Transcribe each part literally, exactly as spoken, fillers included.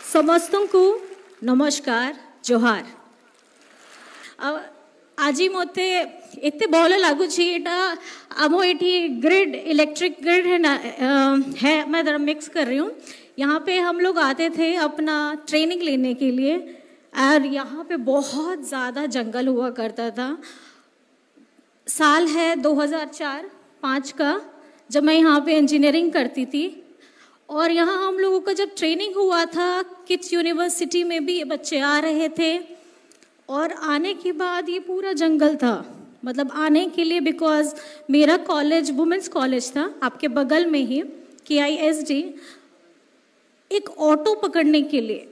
ସମସ୍ତଙ୍କୁ ନମସ୍କାର ଜୋହାର। ଆଜି ମୋତେ ଏତେ ଭଲ ଲାଗୁଛି। ଏଟା ଆମ ଏଠି ग्रिड इलेक्ट्रिक ग्रिड है ना है, मैं ज़रा मिक्स कर रही हूँ। यहाँ पे हम लोग आते थे अपना ट्रेनिंग लेने के लिए और यहाँ पे बहुत ज़्यादा जंगल हुआ करता था। साल है दो हज़ार चार पाँच का, जब मैं यहाँ पे इंजीनियरिंग करती थी और यहाँ हम लोगों का जब ट्रेनिंग हुआ था किड्स यूनिवर्सिटी में भी ये बच्चे आ रहे थे और आने के बाद ये पूरा जंगल था। मतलब आने के लिए, बिकॉज मेरा कॉलेज वुमेंस कॉलेज था आपके बगल में ही, के आई एस डी। एक ऑटो पकड़ने के लिए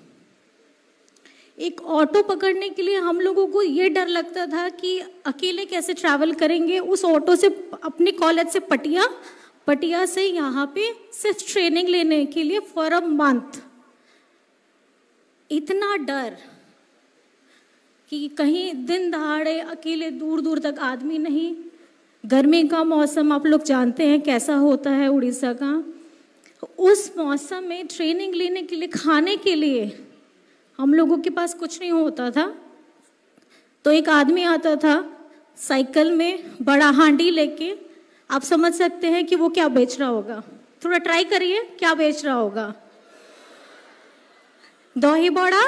एक ऑटो पकड़ने के लिए हम लोगों को ये डर लगता था कि अकेले कैसे ट्रैवल करेंगे उस ऑटो से अपने कॉलेज से पटिया पटिया से यहाँ पे सिर्फ ट्रेनिंग लेने के लिए फॉर अ मंथ। इतना डर कि कहीं दिन दहाड़े अकेले दूर दूर तक आदमी नहीं। गर्मी का मौसम आप लोग जानते हैं कैसा होता है उड़ीसा का। उस मौसम में ट्रेनिंग लेने के लिए, खाने के लिए हम लोगों के पास कुछ नहीं होता था। तो एक आदमी आता था साइकिल में बड़ा हांडी लेके। आप समझ सकते हैं कि वो क्या बेच रहा होगा। थोड़ा ट्राई करिए, क्या बेच रहा होगा। दही बड़ा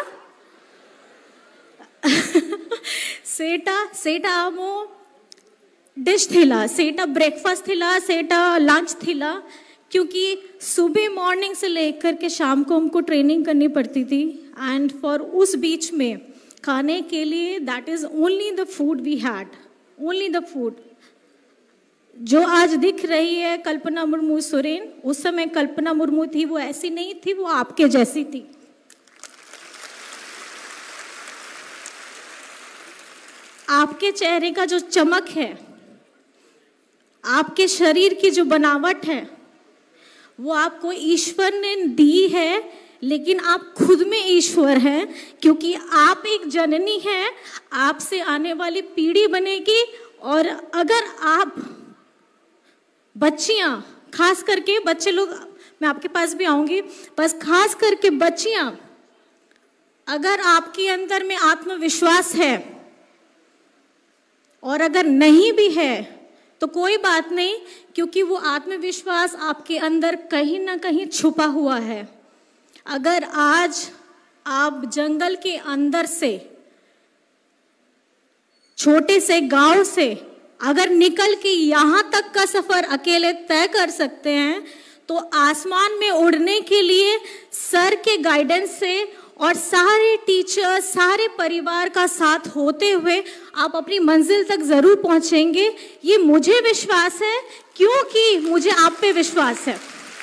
सेटा सेटा आमो डिश थिला, सेटा ब्रेकफास्ट थिला, सेटा लंच थिला। क्योंकि सुबह मॉर्निंग से लेकर के शाम को हमको ट्रेनिंग करनी पड़ती थी एंड फॉर उस बीच में खाने के लिए that is only the food we had, only the food. जो आज दिख रही है कल्पना मुर्मू सोरेन, उस समय कल्पना मुर्मू थी, वो ऐसी नहीं थी, वो आपके जैसी थी। आपके चेहरे का जो चमक है, आपके शरीर की जो बनावट है, वो आपको ईश्वर ने दी है, लेकिन आप खुद में ईश्वर हैं क्योंकि आप एक जननी हैं। आपसे आने वाली पीढ़ी बनेगी और अगर आप बच्चियां, खास करके बच्चे लोग, मैं आपके पास भी आऊंगी, बस खास करके बच्चियां, अगर आपके अंदर में आत्मविश्वास है और अगर नहीं भी है तो कोई बात नहीं, क्योंकि वो आत्मविश्वास आपके अंदर कहीं ना कहीं छुपा हुआ है। अगर आज आप जंगल के अंदर से, छोटे से गांव से अगर निकल के यहाँ तक का सफर अकेले तय कर सकते हैं, तो आसमान में उड़ने के लिए सर के गाइडेंस से और सारे टीचर, सारे परिवार का साथ होते हुए आप अपनी मंजिल तक जरूर पहुंचेंगे। ये मुझे विश्वास है क्योंकि मुझे आप पे विश्वास है।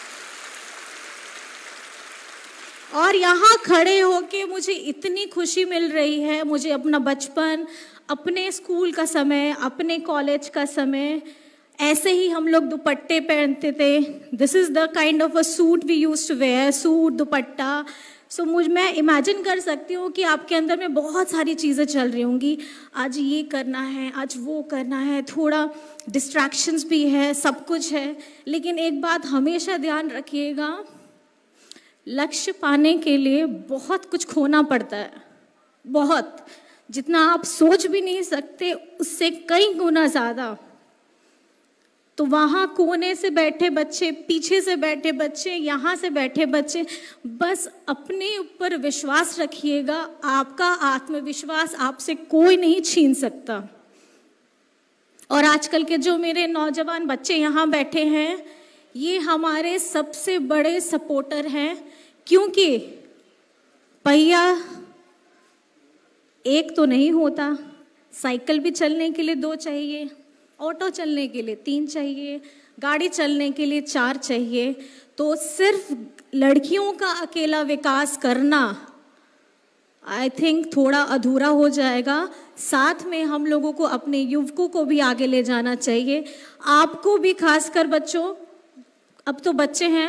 और यहाँ खड़े होके मुझे इतनी खुशी मिल रही है। मुझे अपना बचपन, अपने स्कूल का समय, अपने कॉलेज का समय, ऐसे ही हम लोग दुपट्टे पहनते थे। This is the kind of a suit we used to wear, suit, दुपट्टा। सो so, मुझ मैं इमेजिन कर सकती हूँ कि आपके अंदर में बहुत सारी चीज़ें चल रही होंगी। आज ये करना है, आज वो करना है, थोड़ा डिस्ट्रैक्शंस भी है, सब कुछ है। लेकिन एक बात हमेशा ध्यान रखिएगा, लक्ष्य पाने के लिए बहुत कुछ खोना पड़ता है, बहुत, जितना आप सोच भी नहीं सकते उससे कई गुना ज़्यादा। तो वहाँ कोने से बैठे बच्चे, पीछे से बैठे बच्चे, यहाँ से बैठे बच्चे, बस अपने ऊपर विश्वास रखिएगा। आपका आत्मविश्वास आपसे कोई नहीं छीन सकता। और आजकल के जो मेरे नौजवान बच्चे यहाँ बैठे हैं, ये हमारे सबसे बड़े सपोर्टर हैं, क्योंकि पहिया एक तो नहीं होता, साइकिल भी चलने के लिए दो चाहिए, ऑटो चलने के लिए तीन चाहिए, गाड़ी चलने के लिए चार चाहिए। तो सिर्फ लड़कियों का अकेला विकास करना आई थिंक थोड़ा अधूरा हो जाएगा। साथ में हम लोगों को अपने युवकों को भी आगे ले जाना चाहिए। आपको भी, खासकर बच्चों, अब तो बच्चे हैं,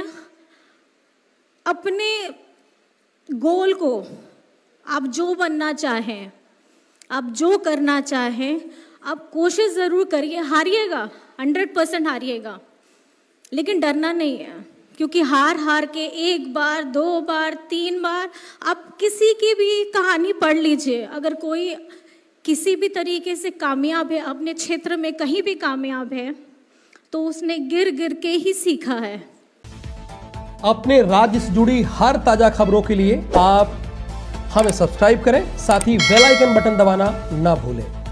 अपने गोल को, आप जो बनना चाहें, आप जो करना चाहें, आप कोशिश ज़रूर करिए। हारिएगा, हंड्रेड परसेंट हारिएगा, लेकिन डरना नहीं है। क्योंकि हार हार के एक बार, दो बार, तीन बार, आप किसी की भी कहानी पढ़ लीजिए, अगर कोई किसी भी तरीके से कामयाब है, अपने क्षेत्र में कहीं भी कामयाब है, तो उसने गिर गिर के ही सीखा है। अपने राज्य से जुड़ी हर ताजा खबरों के लिए आप हमें सब्सक्राइब करें, साथ ही बेल आइकन बटन दबाना ना भूलें।